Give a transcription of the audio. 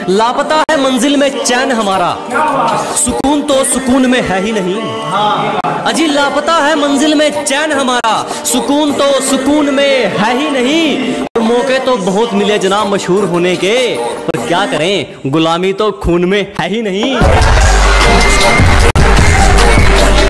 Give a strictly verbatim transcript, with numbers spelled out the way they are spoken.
लापता है मंजिल में चैन हमारा, सुकून तो सुकून में है ही नहीं। अजी लापता है मंजिल में चैन हमारा, सुकून तो सुकून में है ही नहीं। और मौके तो बहुत मिले जनाब मशहूर होने के, पर क्या करें गुलामी तो खून में है ही नहीं।